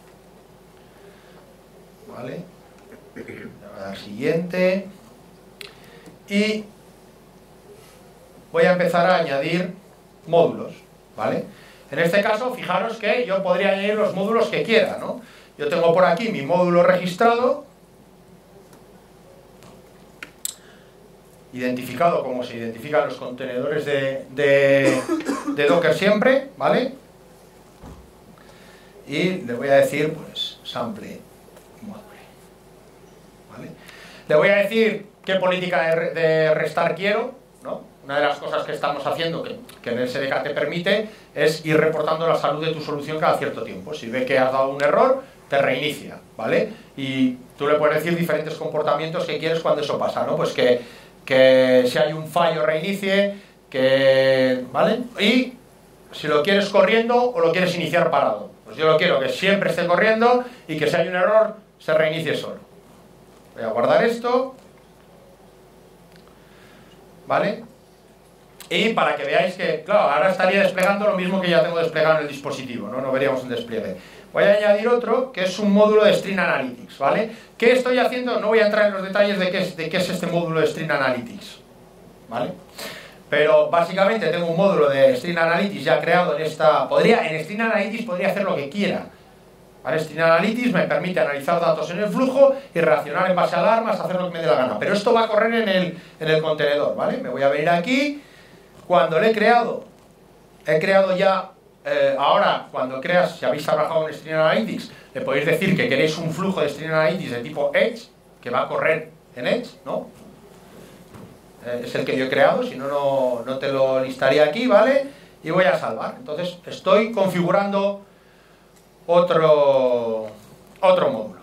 ¿vale? Le voy a dar siguiente y voy a empezar a añadir módulos, ¿vale? En este caso, fijaros que yo podría añadir los módulos que quiera, ¿no? Yo tengo por aquí mi módulo registrado, identificado como se identifican los contenedores de, de, de Docker siempre, ¿vale? Y le voy a decir, pues, sample módulo, ¿vale? Le voy a decir qué política de, de restar quiero, ¿no? Una de las cosas que estamos haciendo, que, que en el S D K te permite, es ir reportando la salud de tu solución cada cierto tiempo. Si ve que has dado un error, te reinicia, ¿vale? Y tú le puedes decir diferentes comportamientos que quieres cuando eso pasa, ¿no? Pues que, que si hay un fallo reinicie, que, ¿vale? Y si lo quieres corriendo o lo quieres iniciar parado. Pues yo lo quiero que siempre esté corriendo y que si hay un error, se reinicie solo. Voy a guardar esto, ¿vale? Y para que veáis que, claro, ahora estaría desplegando lo mismo que ya tengo desplegado en el dispositivo, ¿no? No veríamos un despliegue. Voy a añadir otro, que es un módulo de Stream Analytics, ¿vale? ¿Qué estoy haciendo? No voy a entrar en los detalles de qué es, de qué es este módulo de Stream Analytics, ¿vale? Pero básicamente tengo un módulo de Stream Analytics ya creado en esta... Podría, en Stream Analytics podría hacer lo que quiera, ¿vale? Stream Analytics me permite analizar datos en el flujo y reaccionar en base a alarmas, hacer lo que me dé la gana. Pero esto va a correr en el, en el contenedor, ¿vale? Me voy a venir aquí. Cuando lo he creado, he creado ya, eh, ahora cuando creas, si habéis trabajado en Stream Analytics, le podéis decir que queréis un flujo de Stream Analytics de tipo Edge, que va a correr en Edge, ¿no? Eh, es el que yo he creado, si no, no, no te lo listaría aquí, ¿vale? Y voy a salvar. Entonces, estoy configurando otro, otro módulo,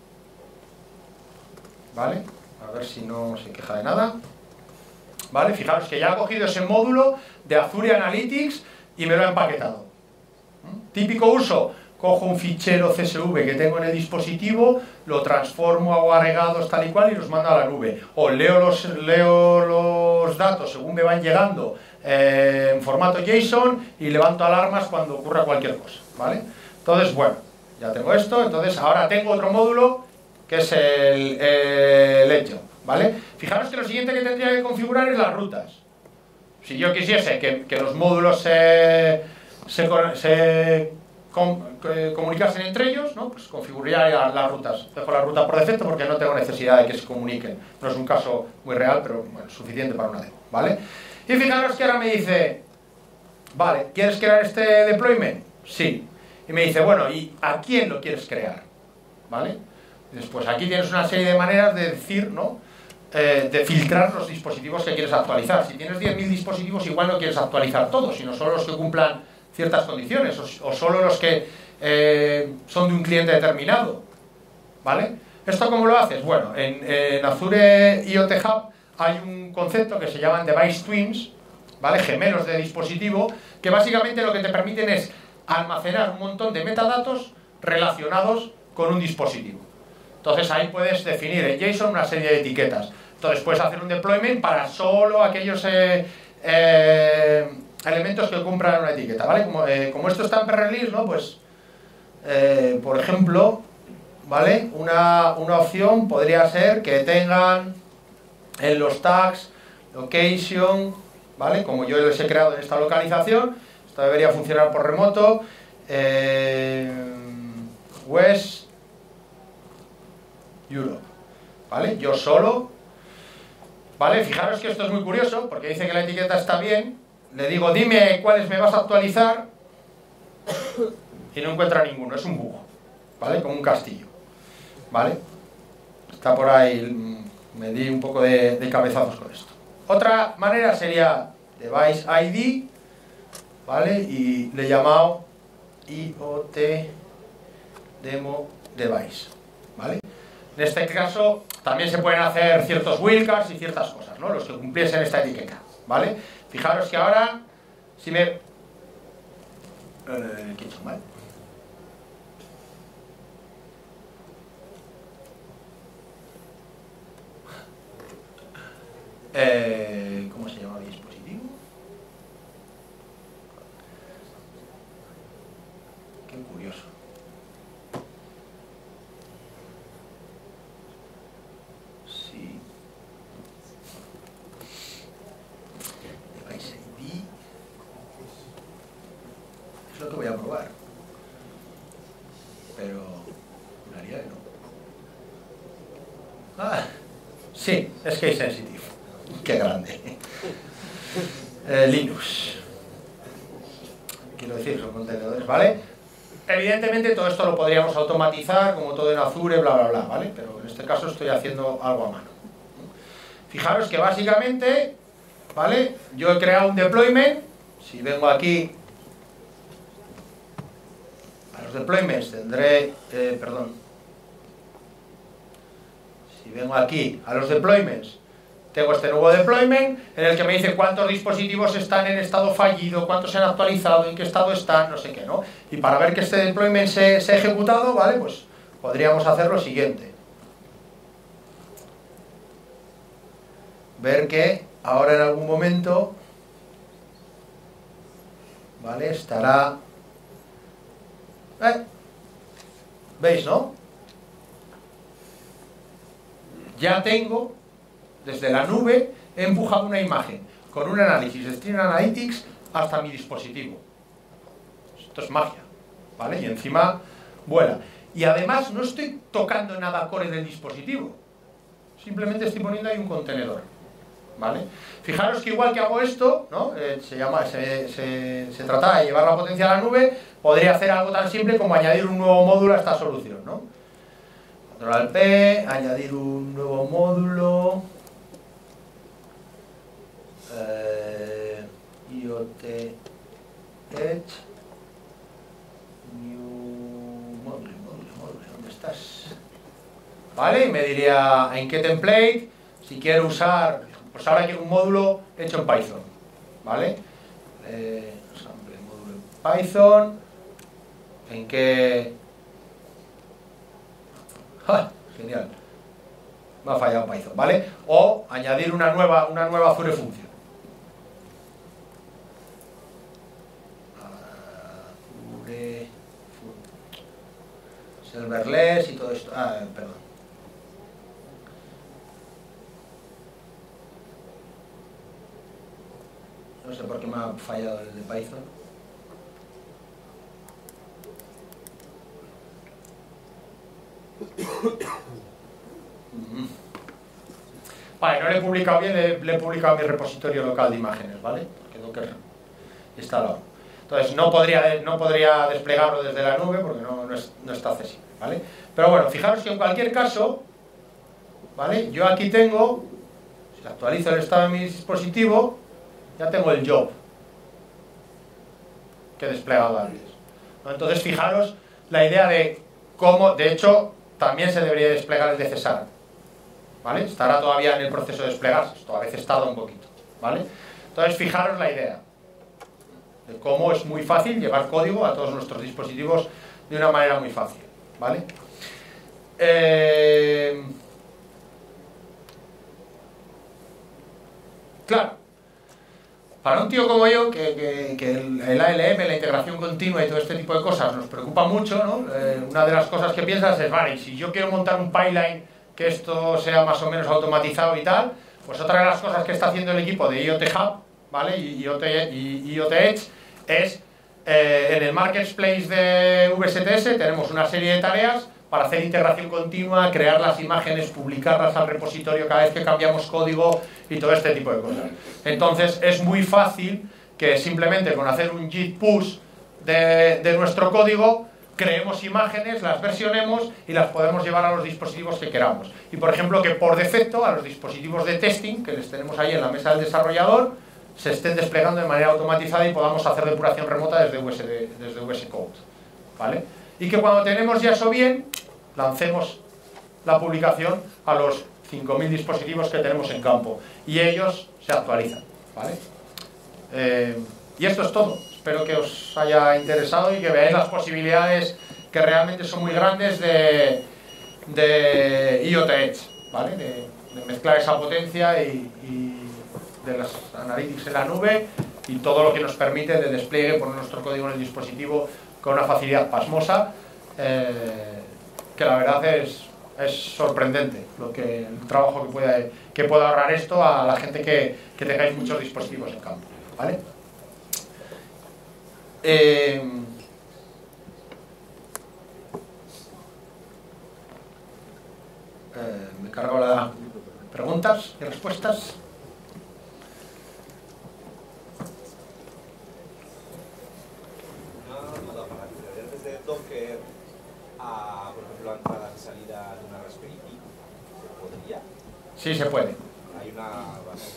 ¿vale? A ver si no se queja de nada. ¿Vale? Fijaros que ya ha cogido ese módulo de Azure Analytics y me lo ha empaquetado. ¿Mm? Típico uso, cojo un fichero C S V que tengo en el dispositivo, lo transformo, hago agregados tal y cual y los mando a la nube. O leo los, leo los datos según me van llegando eh, en formato JSON y levanto alarmas cuando ocurra cualquier cosa, ¿vale? Entonces, bueno, ya tengo esto. Entonces ahora tengo otro módulo que es el, el Edge, ¿vale? Fijaros que lo siguiente que tendría que configurar es las rutas. Si yo quisiese que, que los módulos se, se, se com, que comunicasen entre ellos, ¿no? Pues configuraría las rutas. Dejo la ruta por defecto porque no tengo necesidad de que se comuniquen. No es un caso muy real, pero bueno, suficiente para una demo, ¿vale? Y fijaros que ahora me dice, vale, ¿quieres crear este deployment? Sí. Y me dice, bueno, ¿y a quién lo quieres crear? ¿Vale? Después aquí tienes una serie de maneras de decir, ¿no? Eh, de filtrar los dispositivos que quieres actualizar. Si tienes diez mil dispositivos, igual no quieres actualizar todos, sino solo los que cumplan ciertas condiciones, o, o solo los que eh, son de un cliente determinado, ¿vale? ¿Esto cómo lo haces? Bueno, en, en Azure I O T Hub hay un concepto que se llaman Device Twins, ¿vale? Gemelos de dispositivo, que básicamente lo que te permiten es almacenar un montón de metadatos relacionados con un dispositivo. Entonces ahí puedes definir en JSON una serie de etiquetas. Entonces puedes hacer un deployment para solo aquellos eh, eh, elementos que cumplan una etiqueta, ¿vale? Como, eh, como esto está en pre-release, ¿no? Pues, eh, por ejemplo, ¿vale? Una, una opción podría ser que tengan en los tags location, ¿vale? Como yo les he creado en esta localización, esto debería funcionar por remoto, eh, West Europe, ¿vale? Yo solo, ¿vale? Fijaros que esto es muy curioso, porque dice que la etiqueta está bien, le digo, dime cuáles me vas a actualizar, y no encuentra ninguno, es un bug, ¿vale? Como un castillo, ¿vale? Está por ahí, me di un poco de, de cabezazos con esto. Otra manera sería Device I D, ¿vale? Y le he llamado I O T Demo Device, ¿vale? En este caso también se pueden hacer ciertos wildcards y ciertas cosas, ¿no? Los que cumpliesen esta etiqueta, ¿vale? Fijaros que ahora, si me... Eh, ¿Qué he hecho mal? Eh, ¿Cómo se llama el dispositivo? Qué curioso. Sí. Device I D. Es lo que voy a probar. Pero... juraría que no. Ah, sí, es case sensitive. Qué grande. Eh, Linux. Quiero decir, son contenedores, ¿vale? Evidentemente todo esto lo podríamos automatizar, como todo en Azure, bla, bla, bla, ¿vale? Pero en este caso estoy haciendo algo a mano. Fijaros que básicamente, ¿vale? Yo he creado un deployment. Si vengo aquí a los deployments, tendré... Eh, perdón. Si vengo aquí a los deployments, tengo este nuevo deployment en el que me dice cuántos dispositivos están en estado fallido, cuántos se han actualizado, en qué estado están, no sé qué, ¿no? Y para ver que este deployment se, se ha ejecutado, ¿vale? Pues podríamos hacer lo siguiente. Ver que ahora en algún momento, ¿vale? Estará... ¿Eh? ¿Veis, no? Ya tengo... Desde la nube he empujado una imagen con un análisis de Stream Analytics hasta mi dispositivo. Esto es magia, ¿vale? Y encima vuela. Y además no estoy tocando nada core del dispositivo. Simplemente estoy poniendo ahí un contenedor, ¿vale? Fijaros que igual que hago esto, ¿no? Eh, se, llama, se, se, se trata de llevar la potencia a la nube, podría hacer algo tan simple como añadir un nuevo módulo a esta solución, ¿no? Control P, añadir un nuevo módulo... Uh, I O T Edge New Module, Module, Module, ¿dónde estás? Vale, y me diría en qué template, si quiero usar, pues ahora quiero un módulo hecho en Python, ¿vale? Eh, sample, módulo en Python, en qué... ¡Ah! Genial, me ha fallado Python, ¿vale? O añadir una nueva, una nueva Azure función. Serverless y todo esto. Ah, perdón. No sé por qué me ha fallado el de Python. Vale, no le he publicado bien, le, le he publicado a mi repositorio local de imágenes, ¿vale? Porque Docker instalado. Entonces no podría, no podría desplegarlo desde la nube porque no, no, es, no está accesible, ¿vale? Pero bueno, fijaros que en cualquier caso, ¿vale? Yo aquí tengo, si actualizo el estado de mi dispositivo, ya tengo el job que he desplegado antes, ¿no? Entonces fijaros la idea de cómo, de hecho, también se debería desplegar el de Cesar, ¿vale? Estará todavía en el proceso de desplegarse, esto a veces tarda un poquito, ¿vale? Entonces fijaros la idea de cómo es muy fácil llevar código a todos nuestros dispositivos de una manera muy fácil, ¿vale? Eh... Claro, para un tío como yo, que, que, que el, el A L M, la integración continua y todo este tipo de cosas nos preocupa mucho, ¿no? Eh, una de las cosas que piensas es, vale, si yo quiero montar un pipeline que esto sea más o menos automatizado y tal, pues otra de las cosas que está haciendo el equipo de I O T Hub, ¿vale? Y I O T, y I O T Edge es, eh, en el marketplace de V S T S tenemos una serie de tareas para hacer integración continua, crear las imágenes, publicarlas al repositorio cada vez que cambiamos código y todo este tipo de cosas. Entonces es muy fácil que simplemente con hacer un git push de, de nuestro código creemos imágenes, las versionemos y las podemos llevar a los dispositivos que queramos. Y por ejemplo que por defecto a los dispositivos de testing que les tenemos ahí en la mesa del desarrollador se estén desplegando de manera automatizada y podamos hacer depuración remota desde V S, desde V S Code, ¿vale? Y que cuando tenemos ya eso bien, lancemos la publicación a los cinco mil dispositivos que tenemos en campo y ellos se actualizan, ¿vale? Eh, y esto es todo. Espero que os haya interesado y que veáis las posibilidades que realmente son muy grandes de, de I O T Edge, ¿vale? De, de mezclar esa potencia y, y de las analytics en la nube y todo lo que nos permite de despliegue, poner nuestro código en el dispositivo con una facilidad pasmosa, eh, que la verdad es, es sorprendente lo que, el trabajo que puede, que puede ahorrar esto a la gente que, que tengáis muchos dispositivos en campo, ¿vale? Eh, eh, me cargo las preguntas y respuestas. Desde Docker a, por ejemplo, la entrada y salida de una Raspberry Pi, ¿se podría? Sí, se puede. Hay una base.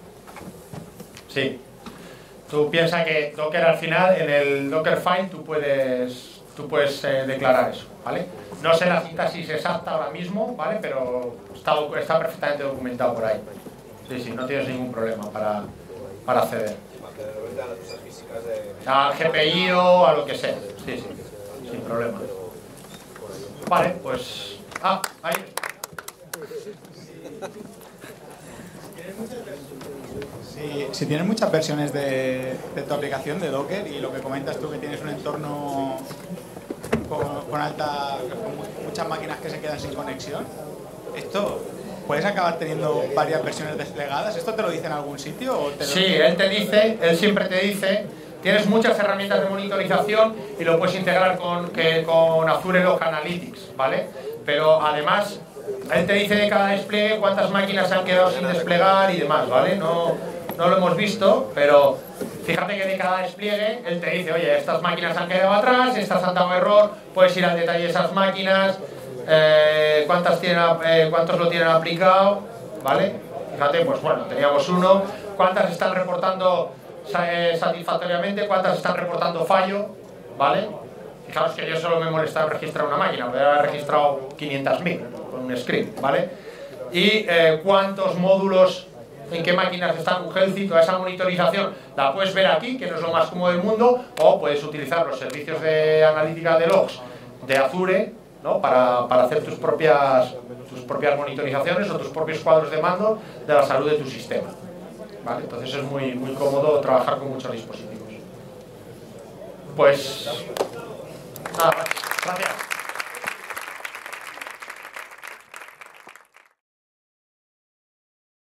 Sí. Tú piensas que Docker al final, en el Dockerfile, tú puedes, tú puedes eh, declarar eso, ¿vale? No sé la sintaxis exacta ahora mismo, ¿vale? Pero está, está perfectamente documentado por ahí. Sí, sí, no tienes ningún problema para, para acceder. Al G P I o a lo que sea. Sí, sí, sin problema. Vale, pues... Ah, ahí. Si, si tienes muchas versiones de, de tu aplicación de Docker y lo que comentas tú que tienes un entorno con, con alta, con muchas máquinas que se quedan sin conexión, esto puedes acabar teniendo varias versiones desplegadas. ¿Esto te lo dice en algún sitio? O te lo... Sí, él te dice, él siempre te dice, tienes muchas herramientas de monitorización y lo puedes integrar con, que, con Azure Log Analytics, ¿vale? Pero además, él te dice de cada despliegue cuántas máquinas se han quedado sin desplegar y demás, ¿vale? No, no lo hemos visto, pero fíjate que de cada despliegue él te dice, oye, estas máquinas han quedado atrás, estas han dado error, puedes ir al detalle de esas máquinas, eh, cuántas tienen, eh, cuántos lo tienen aplicado, ¿vale? Fíjate, pues bueno, teníamos uno, cuántas están reportando eh, satisfactoriamente, cuántas están reportando fallo, ¿vale? Fijaos que yo solo me molestaba en registrar una máquina, podría haber registrado quinientas mil con un script, ¿vale? Y eh, cuántos módulos, en qué máquinas están un healthy, toda esa monitorización la puedes ver aquí, que no es lo más cómodo del mundo, o puedes utilizar los servicios de analítica de logs de Azure, ¿no? para, para hacer tus propias, tus propias monitorizaciones o tus propios cuadros de mando de la salud de tu sistema, ¿vale? Entonces es muy, muy cómodo trabajar con muchos dispositivos. Pues... nada, gracias.